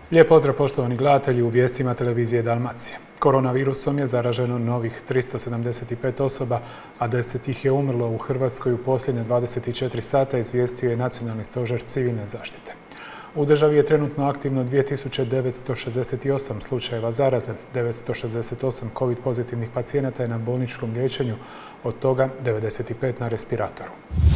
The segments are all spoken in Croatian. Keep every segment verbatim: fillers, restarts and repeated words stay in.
Lijep pozdrav poštovani gledatelji u vijestima televizije Dalmacije. Koronavirusom je zaraženo novih tristo sedamdeset pet osoba, a deset ih je umrlo u Hrvatskoj u posljednje dvadeset četiri sata, izvijestio je Nacionalni stožer civilne zaštite. U državi je trenutno aktivno dvije tisuće devetsto šezdeset osam slučajeva zaraze, devetsto šezdeset osam covid pozitivnih pacijenata je na bolničkom liječenju, od toga devedeset pet na respiratoru.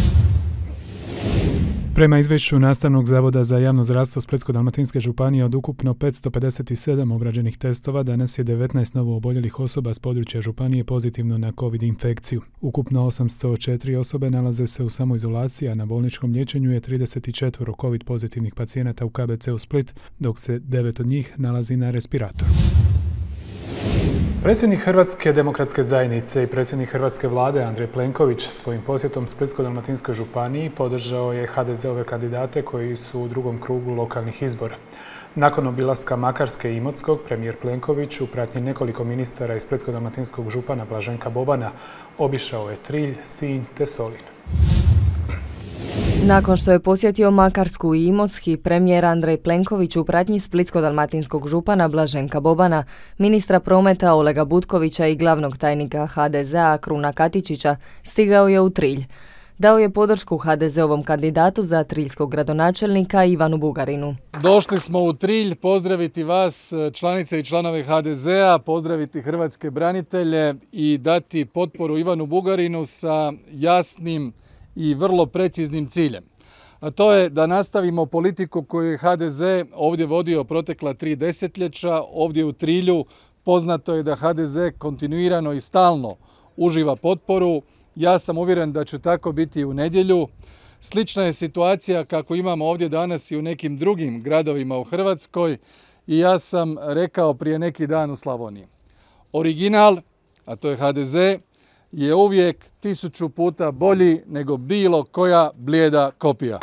Prema izvješću Nastavnog zavoda za javno zdravstvo Splitsko-dalmatinske županije, od ukupno petsto pedeset sedam obrađenih testova, danas je devetnaest novo oboljelih osoba s područja županije pozitivno na covid infekciju. Ukupno osamsto četiri osobe nalaze se u samoizolaciji, a na bolničkom liječenju je trideset četiri covid pozitivnih pacijenata u K B C-u Split, dok se devet od njih nalazi na respiratoru. Predsjednik Hrvatske demokratske zajednice i predsjednik Hrvatske vlade Andrej Plenković svojim posjetom Splitsko-dalmatinskoj županiji podržao je H D Z-ove kandidate koji su u drugom krugu lokalnih izbora. Nakon obilaska Makarske i Imotskog, premijer Plenković u pratnji nekoliko ministara iz Splitsko-dalmatinskog župana Blaženka Bobana obišao je Trilj, Sinj te Solin. Nakon što je posjetio Makarsku i Imotski, premijer Andrej Plenković u pratnji splitsko-dalmatinskog župana Blaženka Bobana, ministra prometa Olega Butkovića i glavnog tajnika H D Z-a Kruna Katičića, stigao je u Trilj. Dao je podršku H D Z-ovom kandidatu za triljskog gradonačelnika Ivanu Bugarinu. Došli smo u Trilj pozdraviti vas, članice i članove H D Z-a, pozdraviti hrvatske branitelje i dati potporu Ivanu Bugarinu sa jasnim i vrlo preciznim ciljem. A to je da nastavimo politiku koju je H D Z ovdje vodio protekla tri desetljeća. Ovdje u Trilju poznato je da H D Z kontinuirano i stalno uživa potporu. Ja sam uvjeren da će tako biti i u nedjelju. Slična je situacija kako imamo ovdje danas i u nekim drugim gradovima u Hrvatskoj. I ja sam rekao prije neki dan u Slavoniji. Original, a to je H D Z, je uvijek tisuću puta bolji nego bilo koja blijeda kopija.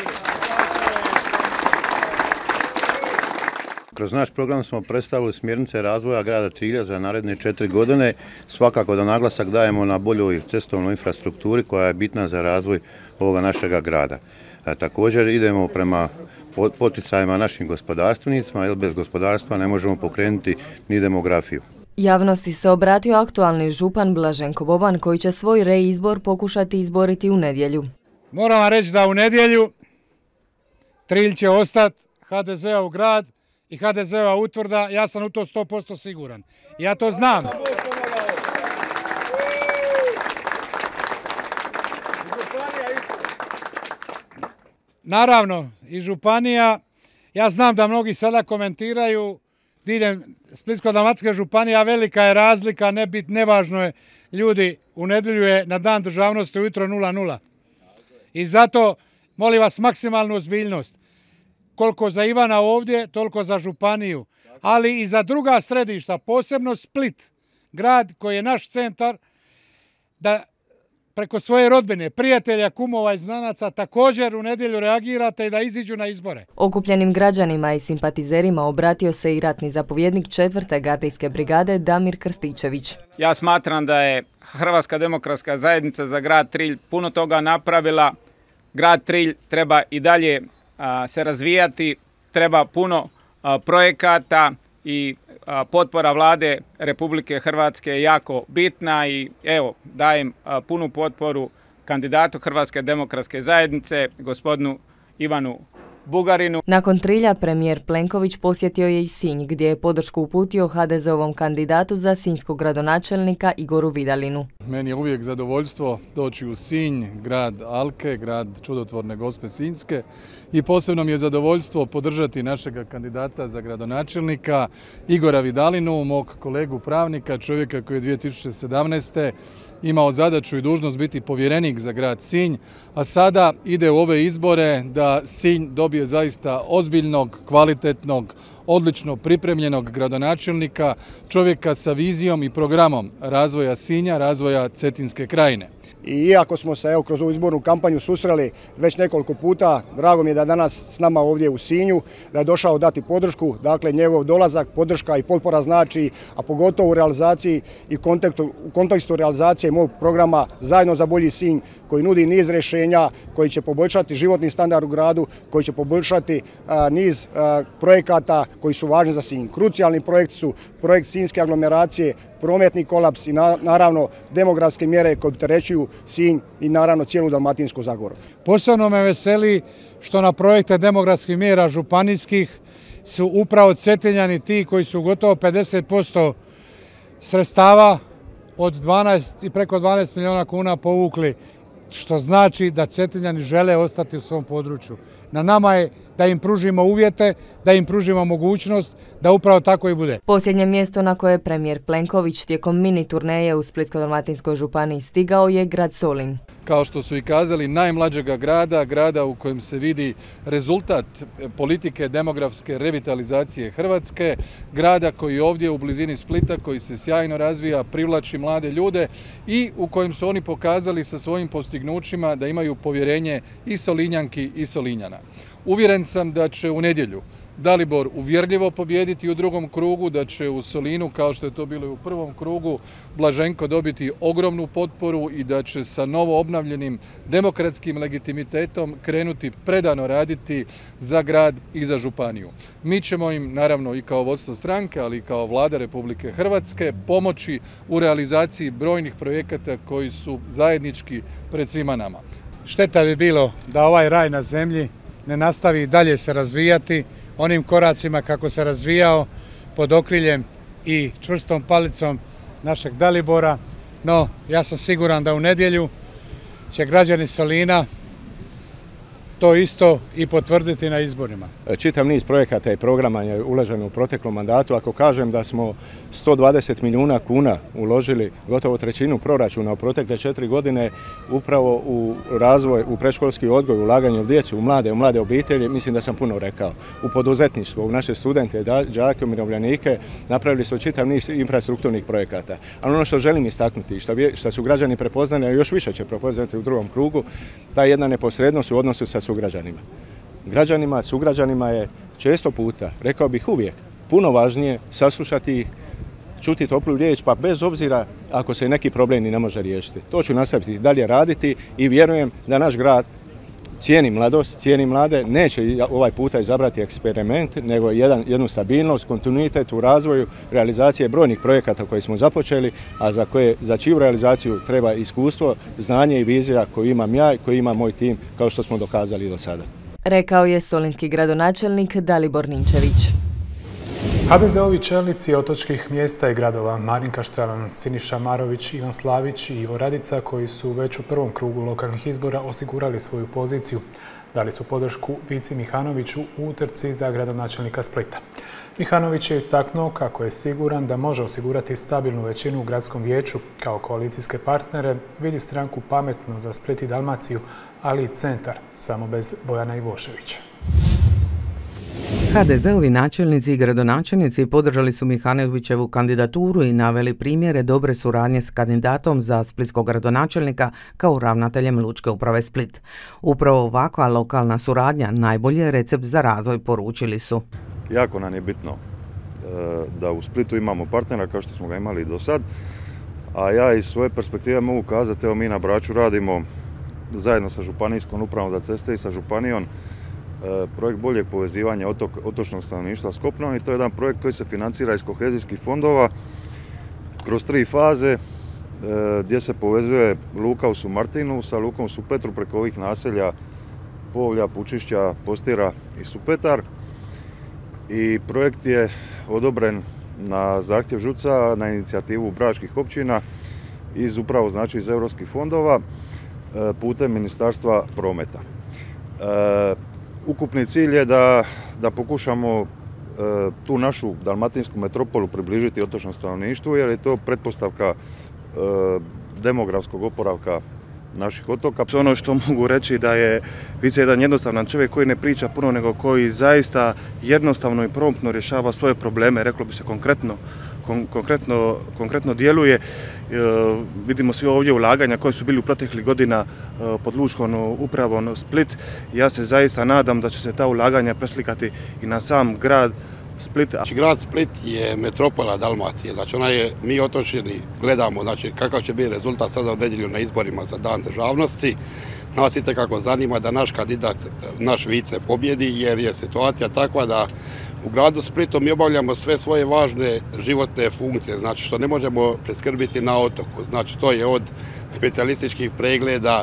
Kroz naš program smo predstavili smjernice razvoja grada Trilja za naredne četiri godine. Svakako da naglasak dajemo na boljoj cestovnoj infrastrukturi koja je bitna za razvoj ovoga našega grada. A također idemo prema poticajima našim gospodarstvenicima, jer bez gospodarstva ne možemo pokrenuti ni demografiju. Javnosti se obratio aktualni župan Blaženko Boban, koji će svoj reizbor pokušati izboriti u nedjelju. Moram vam reći da u nedjelju Trilj će ostati H D Z-ov grad i H D Z-ova utvrda, ja sam u to sto posto siguran. Ja to znam. Naravno, i županija, ja znam da mnogi sada komentiraju diljem Splitsko-dalmatinske županije, a velika je razlika, ne bit, nevažno je, ljudi, u nedjelju je na dan državnosti ujutro nula nula. I zato molim vas maksimalnu ozbiljnost. Koliko za Ivana ovdje, toliko za županiju, ali i za druga središta, posebno Split, grad koji je naš centar, da preko svoje rodbine, prijatelja, kumova i znanaca također u nedjelju reagirate i da iziđu na izbore. Okupljenim građanima i simpatizerima obratio se i ratni zapovjednik četvrte gardijske brigade Damir Krstičević. Ja smatram da je Hrvatska demokratska zajednica za grad Trilj puno toga napravila. Grad Trilj treba i dalje a, se razvijati, treba puno a, projekata i a, potpora vlade Republike Hrvatske je jako bitna i evo dajem a, punu potporu kandidatu Hrvatske demokratske zajednice, gospodinu Ivanu Bugarinu. Nakon Trilja premijer Plenković posjetio je i Sinj, gdje je podršku uputio H D Z-ovom kandidatu za sinjskog gradonačelnika Igoru Vidalinu. Meni je uvijek zadovoljstvo doći u Sinj, grad Alke, grad čudotvorne Gospe Sinjske, i posebno mi je zadovoljstvo podržati našega kandidata za gradonačelnika Igora Vidalinu, mog kolegu pravnika, čovjeka koji je dvije tisuće sedamnaeste imao zadaću i dužnost biti povjerenik za grad Sinj, a sada ide u ove izbore da Sinj dobije zaista ozbiljnog, kvalitetnog, odlično pripremljenog gradonačelnika, čovjeka sa vizijom i programom razvoja Sinja, razvoja Cetinske krajine. I iako smo se evo, kroz ovu izbornu kampanju susreli već nekoliko puta, drago mi je da danas s nama ovdje u Sinju, da je došao dati podršku, dakle njegov dolazak, podrška i potpora znači, a pogotovo u realizaciji i kontekstu, u kontekstu realizacije mog programa Zajedno za bolji Sinj, koji nudi niz rješenja, koji će poboljšati životni standard u gradu, koji će poboljšati a, niz a, projekata koji su važni za Sinj. Krucijalni projekti su projekt Sinjske aglomeracije, prometni kolaps i naravno demografske mjere koje opterećuju Sinj i naravno cijelu Dalmatinsku zagoru. Posebno me veseli što na projekte demografskih mjera županijskih su upravo Cetinjani ti koji su gotovo pedeset posto sredstava od dvanaest i preko dvanaest milijuna kuna povukli, što znači da Cetinjani žele ostati u svom području. Na nama je da im pružimo uvjete, da im pružimo mogućnost da upravo tako i bude. Posljednje mjesto na koje je premijer Plenković tijekom mini turneje u Splitsko-dalmatinskoj županiji stigao je grad Solin. Kao što su i kazali, najmlađega grada, grada u kojem se vidi rezultat politike demografske revitalizacije Hrvatske, grada koji je ovdje u blizini Splita, koji se sjajno razvija, privlači mlade ljude i u kojem su oni pokazali sa svojim postignućima da imaju povjerenje i Solinjanki i Solinjana. Uvjeren sam da će u nedjelju Dalibor uvjerljivo pobijediti u drugom krugu, da će u Solinu, kao što je to bilo i u prvom krugu, Blaženko dobiti ogromnu potporu i da će sa novo obnavljenim demokratskim legitimitetom krenuti predano raditi za grad i za županiju. Mi ćemo im, naravno i kao vodstvo stranke, ali i kao Vlada Republike Hrvatske, pomoći u realizaciji brojnih projekata koji su zajednički pred svima nama. Šteta bi bilo da ovaj raj na zemlji ne nastavi dalje se razvijati onim koracima kako se razvijao pod okriljem i čvrstom palicom našeg Dalibora, no ja sam siguran da u nedjelju će građani Solina to isto i potvrditi na izborima. Čitav niz projekata i programa je uloženo u proteklom mandatu. Ako kažem da smo sto dvadeset milijuna kuna uložili, gotovo trećinu proračuna u protekle četiri godine upravo u razvoj, u predškolski odgoj, ulaganje u djecu, u mlade, u mlade obitelji, mislim da sam puno rekao. U poduzetništvo, u naše studente, đake, umirovljenike, napravili smo čitav niz infrastrukturnih projekata. Ali ono što želim istaknuti, što, što su građani prepoznali, a još više će prepoznati u drugom krugu, ta jedna neposrednost u odnosu sa sugrađanima. Građanima, sugrađanima je često puta, rekao bih uvijek, puno važnije saslušati ih, čuti toplu riječ, pa bez obzira ako se neki problem ni ne može riješiti. To ću nastaviti dalje raditi i vjerujem da naš grad cijeni mladost, cijeni mlade, neće ovaj puta izabrati eksperiment, nego jedan, jednu stabilnost, kontinuitet u razvoju, realizacije brojnih projekata koje smo započeli, a za, koje, za čiju realizaciju treba iskustvo, znanje i vizija koju imam ja i koju ima moj tim, kao što smo dokazali do sada. Rekao je solinski gradonačelnik Dalibor Ninčević. ha de ze ovi čelnici otočkih mjesta i gradova Marin Kaštelan, Siniša Marović, Ivan Slavić i Ivo Radica, koji su već u prvom krugu lokalnih izbora osigurali svoju poziciju, dali su podršku Vici Mihanoviću u utrci za gradonačelnika Splita. Mihanović je istaknuo kako je siguran da može osigurati stabilnu većinu u gradskom vijeću. Kao koalicijske partnere vidi stranku Pametno za Split i Dalmaciju, ali i Centar, samo bez Bojana Ivoševića. ha de ze-ovi načelnici i gradonačelnici podržali su Mihanovićevu kandidaturu i naveli primjere dobre suradnje s kandidatom za splitskog gradonačelnika kao ravnateljem Lučke uprave Split. Upravo ovakva lokalna suradnja najbolji je recept za razvoj, poručili su. Jako nam je bitno da u Splitu imamo partnera kao što smo ga imali do sad, a ja iz svoje perspektive mogu kazati, evo mi na Braču radimo zajedno sa Županijskom upravom za ceste i sa Županijom projekt boljeg povezivanja otok, otočnog stanovništva s kopnom i to je jedan projekt koji se financira iz kohezijskih fondova kroz tri faze gdje se povezuje luka u Sumartinu sa lukom u Supetru preko ovih naselja Povlja, Pučišća, Postira i Supetar. I projekt je odobren na zahtjev ŽUC-a, na inicijativu bračkih općina iz upravo znači iz europskih fondova putem Ministarstva prometa. Ukupni cilj je da, da pokušamo tu našu dalmatinsku metropolu približiti otočnom stanovništvu jer je to pretpostavka demografskog oporavka naših otoka. Ono što mogu reći da je Vice jedan jednostavan čovjek koji ne priča puno, nego koji zaista jednostavno i promptno rješava svoje probleme, reklo bi se konkretno, kon, konkretno, konkretno djeluje. E, vidimo svi ovdje ulaganja koje su bili u proteklih godina e, pod Lučkom upravom Split. Ja se zaista nadam da će se ta ulaganja preslikati i na sam grad Split. Znači, grad Split je metropola Dalmacije, znači ona je, mi otočani gledamo znači, kakav će biti rezultat sada u nedjelju na izborima za Dan državnosti. Nas itekako zanima da naš kandidat, naš Vice pobjedi jer je situacija takva da U gradu Splitu mi obavljamo sve svoje važne životne funkcije, znači što ne možemo preskrbiti na otoku. Znači to je od specijalističkih pregleda,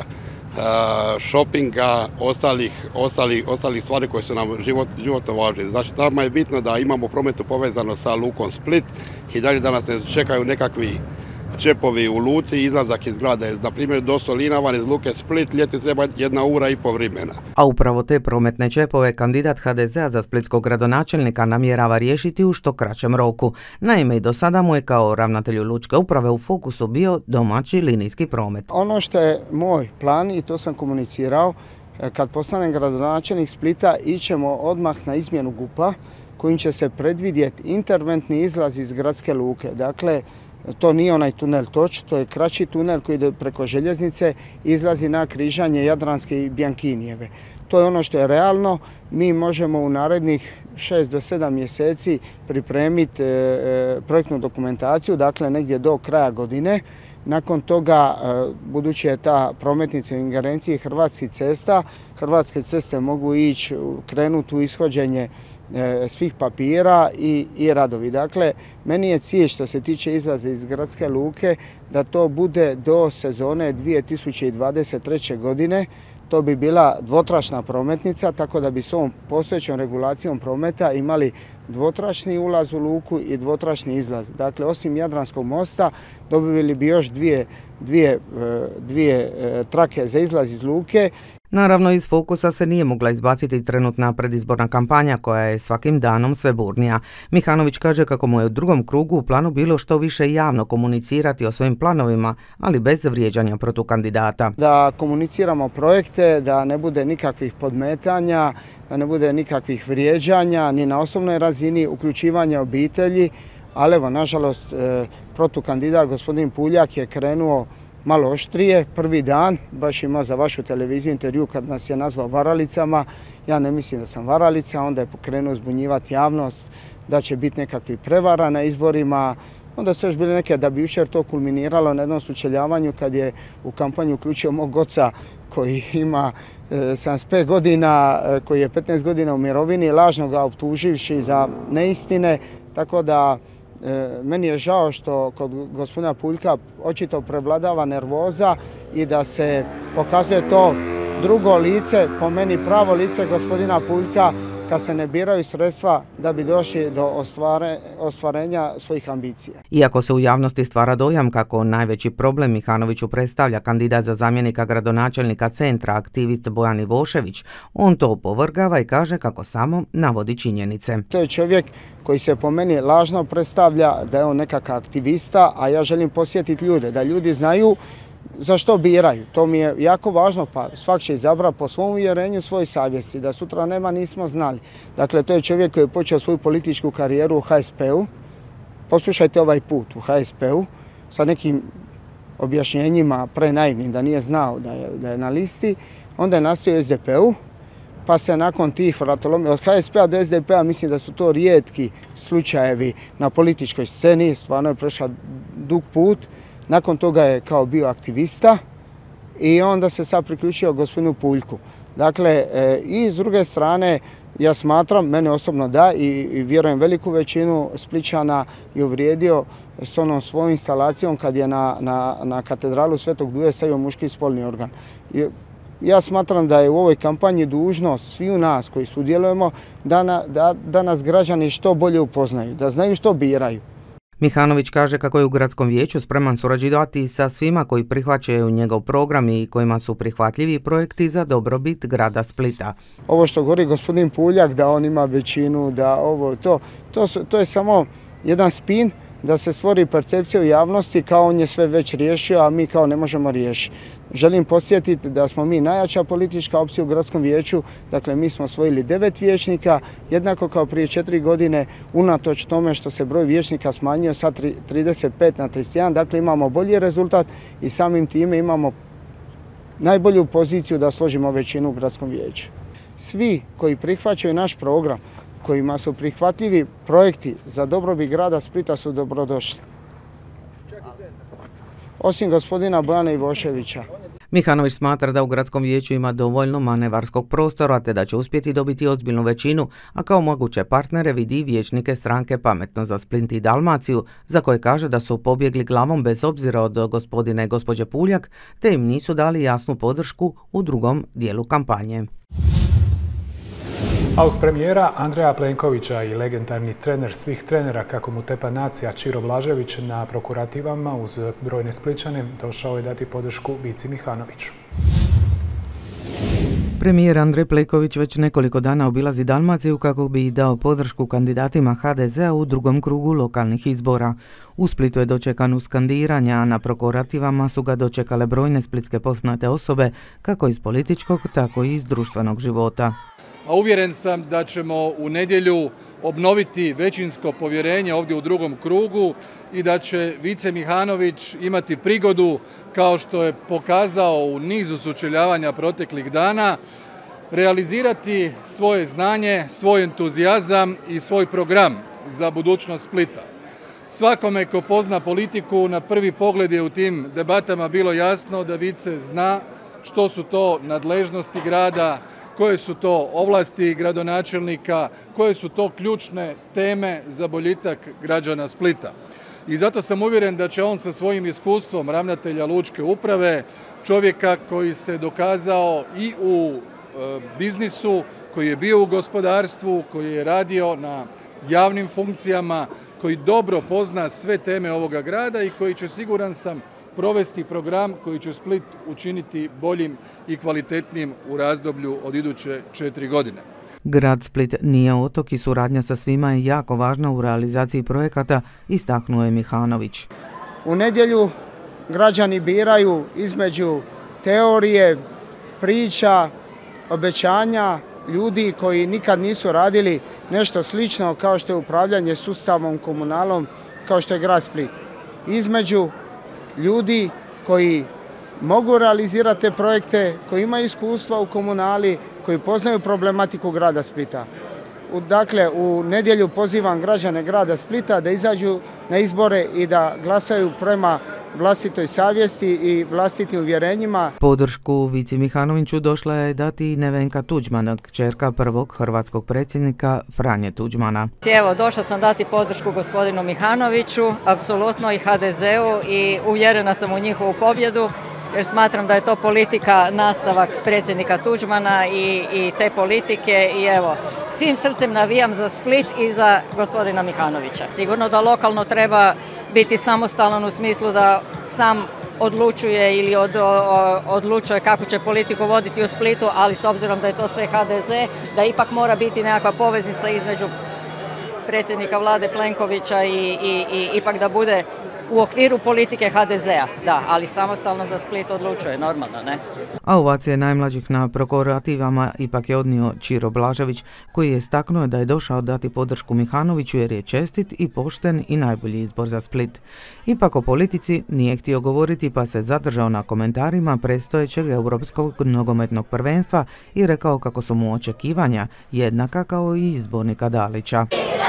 šopinga, ostalih, ostalih, ostalih stvari koje su nam život, životno važne. Znači nama je bitno da imamo prometnu povezano sa lukom Split i dalje da nas ne čekaju nekakvi čepovi u luci, izlazak iz grada. Na primjer, do Solinavan iz luke Split ljeti treba jedna ura i pol vremena. A upravo te prometne čepove kandidat ha de zea za splitskog gradonačelnika namjerava riješiti u što kraćem roku. Naime, i do sada mu je kao ravnatelju lučke uprave u fokusu bio domaći linijski promet. Ono što je moj plan, i to sam komunicirao, kad postanem gradonačelnik Splita, ićemo odmah na izmjenu G U P-a kojim će se predvidjeti interventni izlaz iz gradske luke. Dakle, to nije onaj tunel Toč, to je kraći tunel koji ide preko željeznice i izlazi na križanje Jadranske i Bjankinijeve. To je ono što je realno. Mi možemo u narednih šest do sedam mjeseci pripremiti projektnu dokumentaciju, dakle negdje do kraja godine. Nakon toga, budući je ta prometnica u ingerenciji Hrvatskih cesta, Hrvatske ceste mogu ići, krenuti u ishođenje svih papira i, i radovi. Dakle, meni je cilj što se tiče izlaza iz gradske luke da to bude do sezone dvije tisuće dvadeset treće. godine. To bi bila dvotračna prometnica, tako da bi s ovom postojećom regulacijom prometa imali dvotračni ulaz u luku i dvotračni izlaz. Dakle, osim Jadranskog mosta dobili bi još dvije, dvije, dvije trake za izlaz iz luke. Naravno, iz fokusa se nije mogla izbaciti trenutna predizborna kampanja koja je svakim danom sve burnija. Mihanović kaže kako mu je u drugom krugu u planu bilo što više javno komunicirati o svojim planovima, ali bez vrijeđanja protukandidata. Da komuniciramo projekte, da ne bude nikakvih podmetanja, da ne bude nikakvih vrijeđanja, ni na osobnoj razini, uključivanja obitelji, ali evo, nažalost, protukandidat gospodin Puljak je krenuo malo oštrije. Prvi dan, baš imao za vašu televiziju intervju kad nas je nazvao varalicama. Ja ne mislim da sam varalica, onda je pokrenuo zbunjivati javnost da će biti nekakvi prevara na izborima. Onda su još bili neke, da bi jučer to kulminiralo na jednom sučeljavanju kad je u kampanju uključio mog oca koji ima sedamdeset pet godina, koji je petnaest godina u mirovini, lažno ga optuživši za neistine, tako da meni je žao što kod gospodina Puljka očito prevladava nervoza i da se pokazuje to drugo lice, po meni pravo lice gospodina Puljka, kad se ne biraju sredstva da bi došli do ostvare, ostvarenja svojih ambicija. Iako se u javnosti stvara dojam kako najveći problem Mihanoviću predstavlja kandidat za zamjenika gradonačelnika Centra, aktivist Bojan Ivošević, on to opovrgava i kaže kako samo navodi činjenice. To je čovjek koji se po meni lažno predstavlja da je on nekakav aktivista, a ja želim posjetiti ljude, da ljudi znaju za što biraju. To mi je jako važno, pa svak će izabrati po svom uvjerenju, svoj savjesti, da sutra nema nismo znali. Dakle, to je čovjek koji je počeo svoju političku karijeru u ha es pe-u. Poslušajte ovaj put u ha es pe-u sa nekim objašnjenjima prenaivnim, da nije znao da je, da je na listi. Onda je nastao u es de pe-u, pa se nakon tih vratolomija, od ha es pe-a do es de pe-a mislim da su to rijetki slučajevi na političkoj sceni, stvarno je prešao dug put. Nakon toga je kao bio aktivista i onda se sad priključio gospodinu Puljku. Dakle, i s druge strane, ja smatram, mene osobno da i vjerujem veliku većinu Splićana je uvrijedio s onom svojom instalacijom kad je na, na, na katedralu Svetog Duje stavio muški spolni organ. Ja smatram da je u ovoj kampanji dužnost sviju nas koji sudjelujemo da, na, da, da nas građani što bolje upoznaju, da znaju što biraju. Mihanović kaže kako je u gradskom vijeću spreman surađivati sa svima koji prihvaćaju njegov program i kojima su prihvatljivi projekti za dobrobit grada Splita. Ovo što govori gospodin Puljak, da on ima većinu, da ovo, to, to, to je samo jedan spin da se stvori percepcija u javnosti kao on je sve već riješio, a mi kao ne možemo riješiti. Želim podsjetiti da smo mi najjača politička opcija u gradskom vijeću, dakle mi smo osvojili devet vijećnika, jednako kao prije četiri godine, unatoč tome što se broj vijećnika smanjio sa trideset pet na trideset jedan, dakle imamo bolji rezultat i samim time imamo najbolju poziciju da složimo većinu u gradskom vijeću. Svi koji prihvaćaju naš program, kojima su prihvatljivi projekti za dobrobit grada Splita su dobrodošli. Osim gospodina Bojana Ivoševića. Mihanović smatra da u gradskom vijeću ima dovoljno manevarskog prostora te da će uspjeti dobiti ozbiljnu većinu, a kao moguće partnere vidi vijećnike stranke Pametno za Split i Dalmaciju, za koje kaže da su pobjegli glavom bez obzira od gospodine i gospođe Puljak, te im nisu dali jasnu podršku u drugom dijelu kampanje. A uz premijera Andreja Plenkovića i legendarni trener svih trenera, kako mu tepa nacija, Ćiro Blažević, na prokurativama uz brojne Splićane došao je dati podršku Vici Mihanoviću. Premijer Andrej Plenković već nekoliko dana obilazi Dalmaciju kako bi dao podršku kandidatima ha de zea u drugom krugu lokalnih izbora. U Splitu je dočekan uz skandiranja, a na prokurativama su ga dočekale brojne splitske poznate osobe, kako iz političkog, tako i iz društvenog života. A uvjeren sam da ćemo u nedjelju obnoviti većinsko povjerenje ovdje u drugom krugu i da će Vice Mihanović imati prigodu, kao što je pokazao u nizu sučeljavanja proteklih dana, realizirati svoje znanje, svoj entuzijazam i svoj program za budućnost Splita. Svakome ko pozna politiku, na prvi pogled je u tim debatama bilo jasno da Vice zna što su to nadležnosti grada, koje su to ovlasti gradonačelnika, koje su to ključne teme za boljitak građana Splita. I zato sam uvjeren da će on sa svojim iskustvom ravnatelja lučke uprave, čovjeka koji se dokazao i u e, biznisu, koji je bio u gospodarstvu, koji je radio na javnim funkcijama, koji dobro pozna sve teme ovoga grada i koji će, siguran sam, provesti program koji će Split učiniti boljim i kvalitetnijim u razdoblju od iduće četiri godine. Grad Split nije otok i suradnja sa svima je jako važna u realizaciji projekata, istaknuo je Mihanović. U nedjelju građani biraju između teorije, priča, obećanja, ljudi koji nikad nisu radili nešto slično kao što je upravljanje sustavom, komunalom, kao što je grad Split. Između ljudi koji mogu realizirati te projekte, koji imaju iskustva u komunali, koji poznaju problematiku grada Splita. Dakle, u nedjelju pozivam građane grada Splita da izađu na izbore i da glasaju prema vlastitoj savjesti i vlastitim uvjerenjima. Podršku Vici Mihanoviću došla je dati Nevenka Tuđman, kćerka prvog hrvatskog predsjednika Franje Tuđmana. Evo, došla sam dati podršku gospodinu Mihanoviću, apsolutno i ha de zeu, i uvjerena sam u njihovu pobjedu, jer smatram da je to politika nastavak predsjednika Tuđmana i, i te politike i evo, svim srcem navijam za Split i za gospodina Mihanovića. Sigurno da lokalno treba biti samostalan u smislu da sam odlučuje ili od, o, odlučuje kako će politiku voditi u Splitu, ali s obzirom da je to sve ha de ze, da ipak mora biti nekakva poveznica između predsjednika vlade Plenkovića i, i, i ipak da bude u okviru politike ha de zea, da, ali samostalno za Split odlučuje, normalno, ne? A ovacije najmlađih na prokurativama ipak je odnio Ćiro Blažević, koji je istaknuo da je došao dati podršku Mihanoviću jer je čestit i pošten i najbolji izbor za Split. Ipak o politici nije htio govoriti pa se zadržao na komentarima predstojećeg europskog nogometnog prvenstva i rekao kako su mu očekivanja jednaka kao i izbornika Dalića.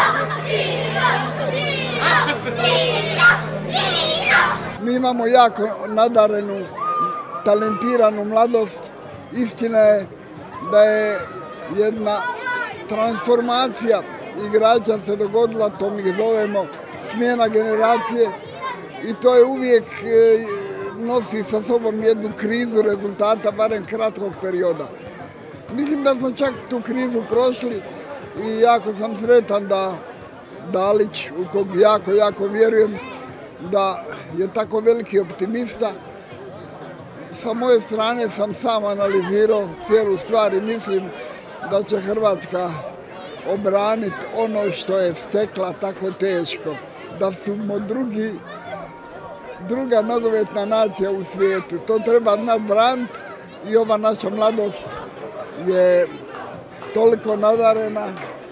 Mi imamo jako nadarenu, talentiranu mladost. Istina je da je jedna transformacija igrača se dogodila, to mi zovemo smjena generacije, i to je uvijek nosi sa sobom jednu krizu rezultata, barem kratkog perioda. Mislim da smo čak tu krizu prošli i jako sam sretan da Dalić, u kog jako, jako vjerujem, da je tako veliki optimista. Sa moje strane sam sam analizirao cijelu stvar i mislim da će Hrvatska obraniti ono što je stekla tako teško. Da smo drugi, druga nogometna nacija u svijetu. To treba nadbraniti i ova naša mladost je toliko nadarena.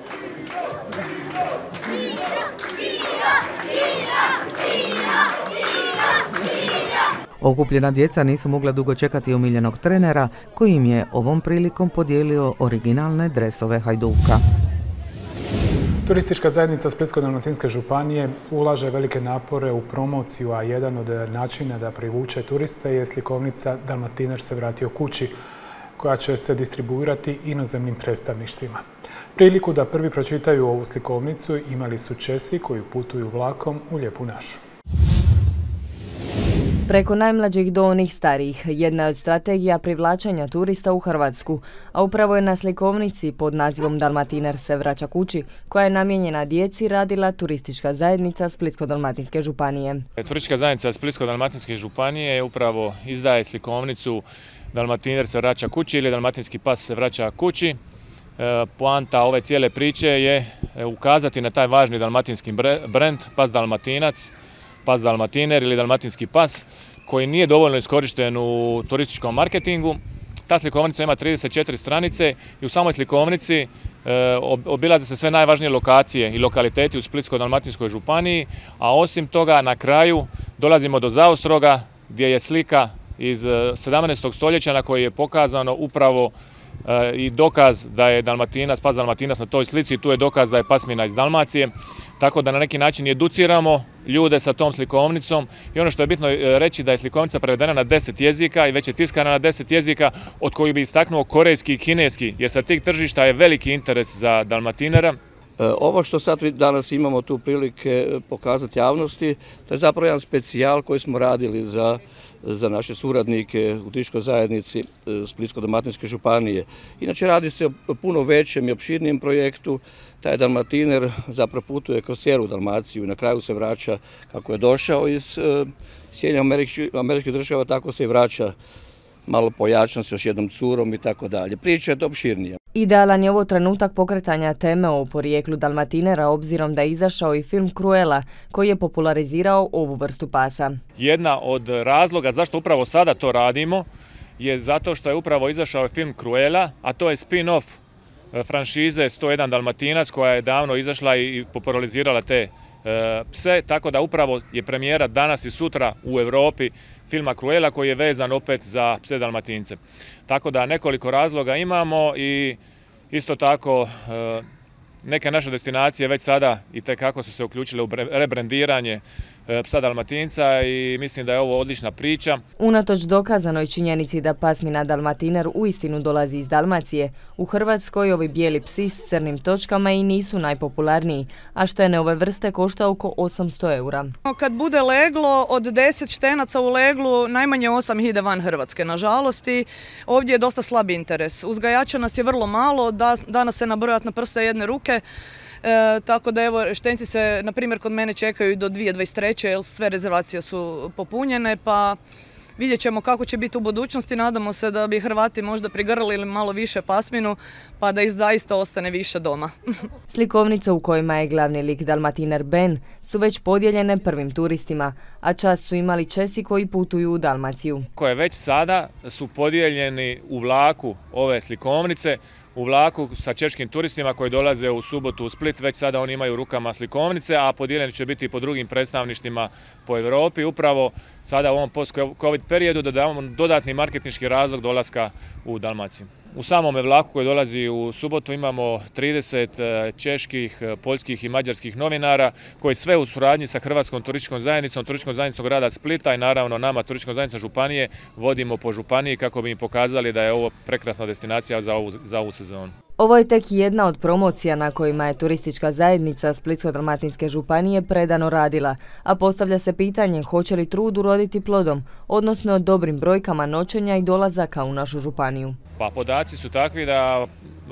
Okupljena djeca nisu mogla dugo čekati omiljenog trenera koji im je ovom prilikom podijelio originalne dresove Hajduka. Turistička zajednica Splitsko-dalmatinske županije ulaže velike napore u promociju, a jedan od načina da privuče turiste je slikovnica Dalmatiner se vratio kući, koja će se distribuirati inozemnim predstavništvima. Priliku da prvi pročitaju ovu slikovnicu imali su Česi koji putuju vlakom u Lijepu našu. Preko najmlađih do onih starijih, jedna je od strategija privlačenja turista u Hrvatsku, a upravo je na slikovnici pod nazivom Dalmatiner se vraća kući, koja je namijenjena djeci, radila Turistička zajednica Splitsko-dalmatinske županije. Turistička zajednica Splitsko-dalmatinske županije upravo izdaje slikovnicu Dalmatiner se vraća kući ili Dalmatinski pas se vraća kući. Poanta ove cijele priče je ukazati na taj važni dalmatinski brend, pas Dalmatinac, pas Dalmatiner ili Dalmatinski pas, koji nije dovoljno iskorišten u turističkom marketingu. Ta slikovnica ima trideset četiri stranice i u samoj slikovnici obilaze se sve najvažnije lokacije i lokaliteti u Splitsko-dalmatinskoj županiji, a osim toga na kraju dolazimo do zaostroga gdje je slika iz sedamnaestog stoljeća na kojoj je pokazano upravo i dokaz da je Dalmatinac, pas Dalmatinac na toj slici, tu je dokaz da je pasmina iz Dalmacije, tako da na neki način educiramo ljude sa tom slikovnicom i ono što je bitno reći da je slikovnica prevedena na deset jezika i već je tiskana na deset jezika, od kojih bi istaknuo korejski i kineski, jer sa tih tržišta je veliki interes za Dalmatinera. Ovo što sad danas imamo tu prilike pokazati javnosti, to je zapravo jedan specijal koji smo radili za, za naše suradnike u Turističkoj zajednici Splitsko-dalmatinske županije. Inače radi se o puno većem i opširnijem projektu. Taj Dalmatiner zapravo putuje kroz cijelu Dalmaciju i na kraju se vraća kako je došao iz Sjedinjenih Američkih Država, tako se i vraća malo pojačan s još jednom curom i tako dalje. Priča je to opširnija. Idealan je ovo trenutak pokretanja teme o porijeklu Dalmatinera, obzirom da je izašao i film Cruella, koji je popularizirao ovu vrstu pasa. Jedna od razloga zašto upravo sada to radimo je zato što je upravo izašao film Cruella, a to je spin-off franšize sto jedan Dalmatinac koja je davno izašla i popularizirala te pse, tako da upravo je premijera danas i sutra u Europi filma Cruella koji je vezan opet za pse Dalmatince. Tako da nekoliko razloga imamo i isto tako neke naše destinacije već sada i tekako su se uključile u rebrendiranje psa Dalmatinca i mislim da je ovo odlična priča. Unatoč dokazanoj činjenici da pasmina Dalmatiner uistinu dolazi iz Dalmacije, u Hrvatskoj ovi bijeli psi s crnim točkama i nisu najpopularniji, a štene ove vrste košta oko osamsto eura. Kad bude leglo, od deset štenaca u leglu, najmanje osam ide van Hrvatske, nažalost, i ovdje je dosta slab interes. Uzgajača nas je vrlo malo, da, danas se nabrojat na prste jedne ruke. E, tako da evo, štenci se, na primjer, kod mene čekaju do dvije tisuće dvadeset treće jer sve rezervacije su popunjene, pa vidjet ćemo kako će biti u budućnosti. Nadamo se da bi Hrvati možda prigrlili malo više pasminu, pa da ih zaista ostane više doma. Slikovnice u kojima je glavni lik Dalmatiner Ben su već podijeljene prvim turistima, a čast su imali Česi koji putuju u Dalmaciju. Koje već sada su podijeljeni u vlaku ove slikovnice, u vlaku sa češkim turistima koji dolaze u subotu u Split, već sada oni imaju u rukama slikovnice, a podijeljeni će biti po drugim predstavništvima po Europi, upravo sada u ovom post-covid periodu da damo dodatni marketinški razlog dolaska u Dalmaciju. U samome vlaku koji dolazi u subotu imamo trideset čeških, poljskih i mađarskih novinara koji sve u suradnji sa Hrvatskom turističkom zajednicom, turističkom zajednicom grada Splita i naravno nama turističkom zajednicom županije vodimo po županiji kako bi im pokazali da je ovo prekrasna destinacija za ovu, za ovu sezonu. Ovo je tek jedna od promocija na kojima je Turistička zajednica Splitsko-dalmatinske županije predano radila, a postavlja se pitanje hoće li trud uroditi plodom, odnosno dobrim brojkama noćenja i dolazaka u našu županiju. Pa podaci su takvi da e,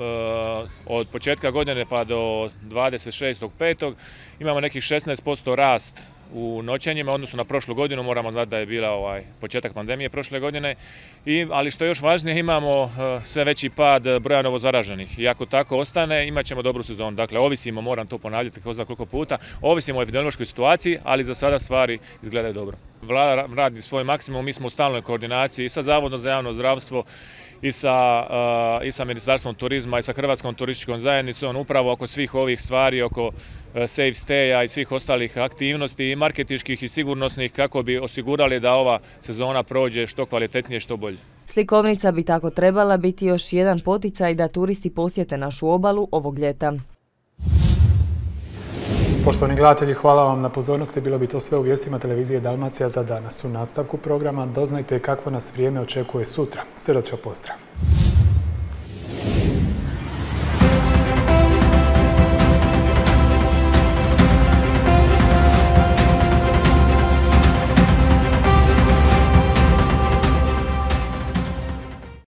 od početka godine pa do dvadeset šestog petog imamo nekih šesnaest posto rast u noćenjima, odnosno na prošlu godinu, moramo znati da je bila ovaj početak pandemije prošle godine, I, ali što je još važnije imamo uh, sve veći pad broja novozaraženih i ako tako ostane imat ćemo dobru sezonu. Dakle, ovisimo, moram to ponavljati kako za koliko puta, ovisimo o epidemiološkoj situaciji, ali za sada stvari izgledaju dobro. Vlada radi svoj maksimum, mi smo u stalnoj koordinaciji i sa Zavodom za javno zdravstvo i sa, uh, i sa Ministarstvom turizma i sa Hrvatskom turističkom zajednicom upravo oko svih ovih stvari, oko uh, safe staya i svih ostalih aktivnosti i marketinških i sigurnosnih kako bi osigurali da ova sezona prođe što kvalitetnije, što bolje. Slikovnica bi tako trebala biti još jedan poticaj da turisti posjete našu obalu ovog ljeta. Poštovani gledatelji, hvala vam na pozornosti. Bilo bi to sve u vijestima televizije Dalmacija za danas. U nastavku programa doznajte kakvo nas vrijeme očekuje sutra. Srdačan pozdrav!